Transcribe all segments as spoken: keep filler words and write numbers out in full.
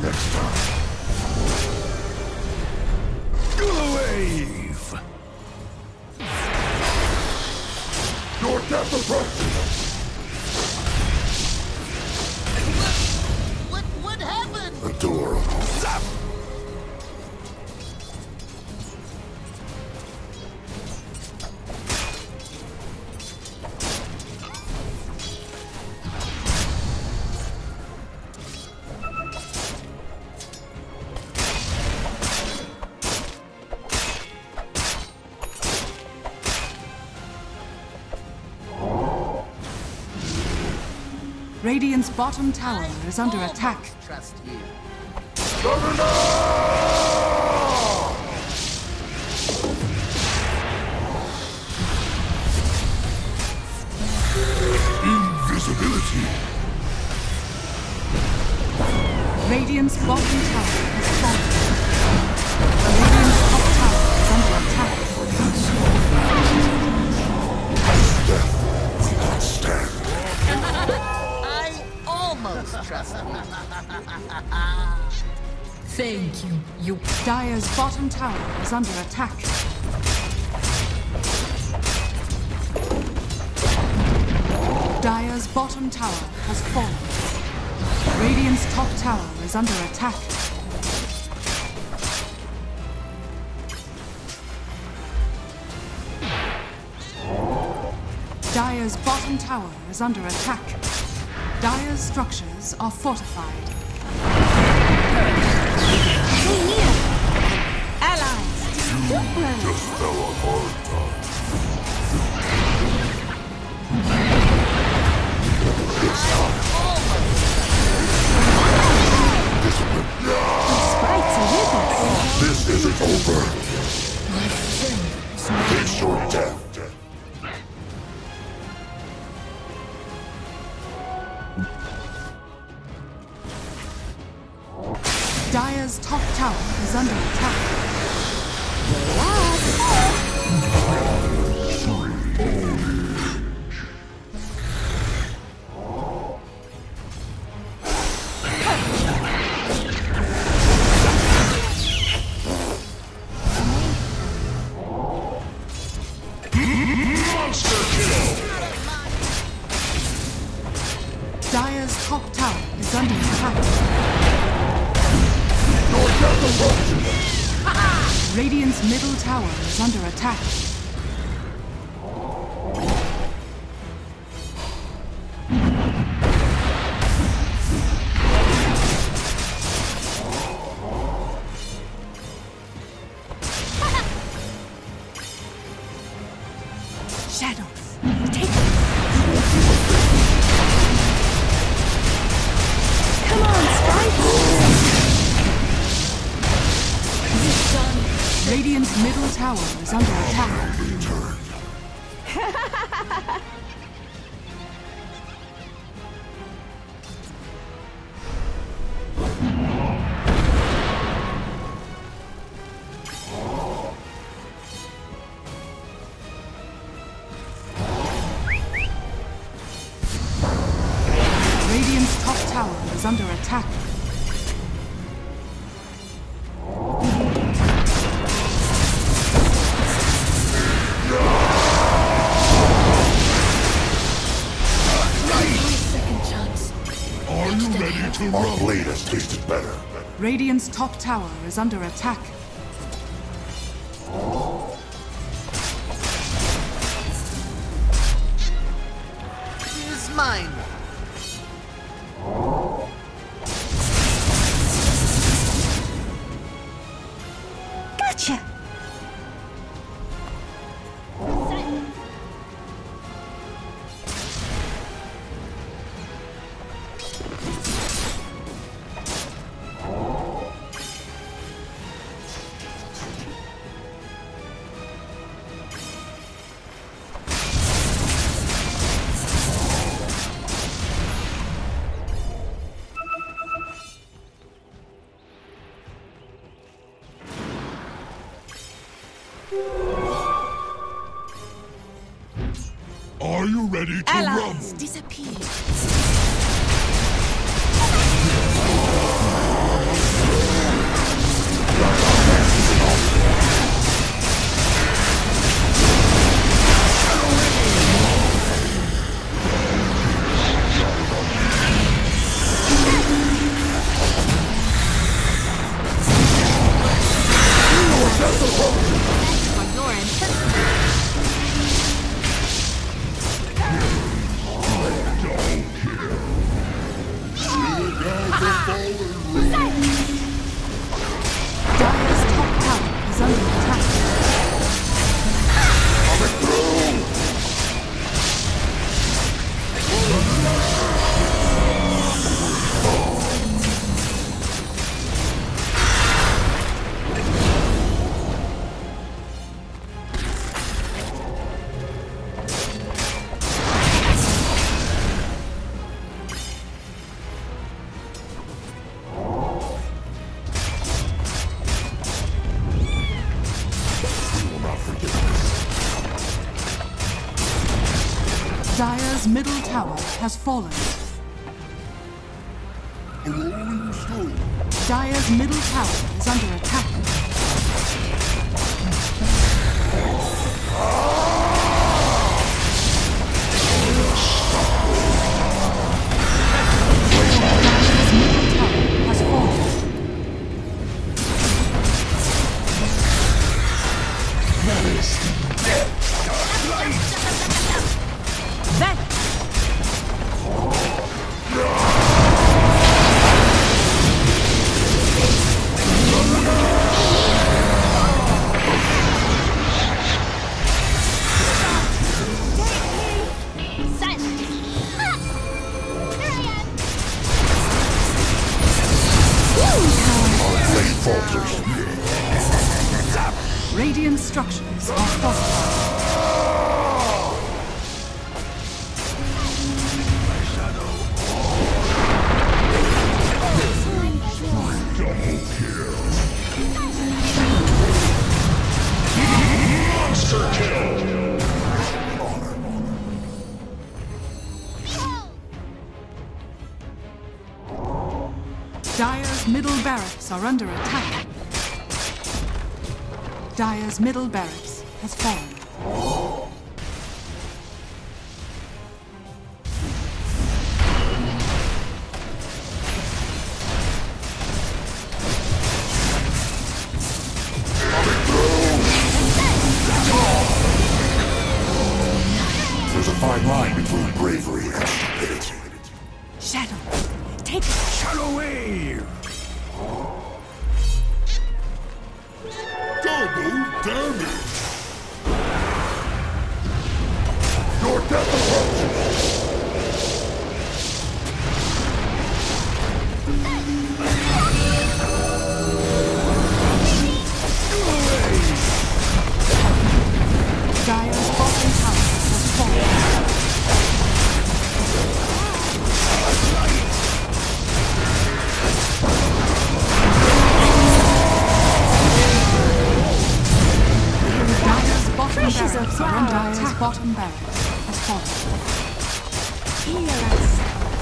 next time. Wave! Your death approaches! What, what happened? Adorable. Zap! Radiant's bottom tower is under attack. Trust you. Invisibility. Radiant's bottom tower has fallen. Radiant's top tower is under attack. Death will not stand. Almost trust me. Thank you. You. Dire's bottom tower is under attack. Dire's bottom tower has fallen. Radiant's top tower is under attack. Dire's bottom tower is under attack. Dire's structures are fortified. Stay near. Allies. Just fell on hard times. It's time. Discipline. Sprites are with us. This isn't over. Face your death. Dire's top tower is under attack. Monster kill! Dire's top tower is under attack. Your death approaches! Radiant's middle tower is under attack. Shadows, take them. Come on, Spike! Radiant's middle tower is under attack. Radiant's top tower is under attack. Our blade has tasted better. Radiant's top tower is under attack. It's mine. Gotcha. Are you ready to Allies rumble? disappear. Dire's top tower is under attack. Coming through! Dire's middle tower has fallen. Rolling through. Dire's middle tower is under attack. Dire's middle tower has fallen. That Blade falters. Radiant structures are fortified. Double kill. Monster kill. Dire's middle barracks are under attack. Dire's middle barracks has fallen. There's a fine line between bravery and stupidity. Shadow. Take it. Shadow wave! Double damage! Your death approaches! Dire's bottom tower has fallen. Dire's bottom Precious barracks of are under flower. attack. Bottom barracks has fallen. Heal us.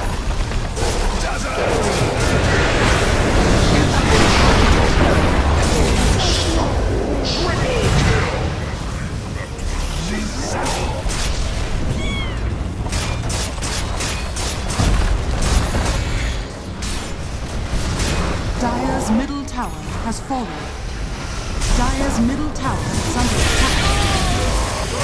Dire's middle tower has fallen. Dire's middle tower is under attack.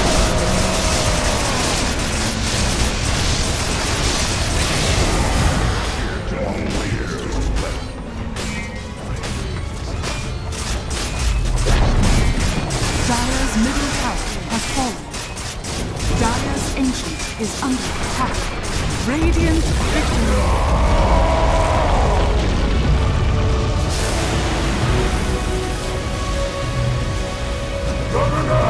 Dire's middle tower has fallen. Dire's ancient is under attack. Radiant victory. Coming out!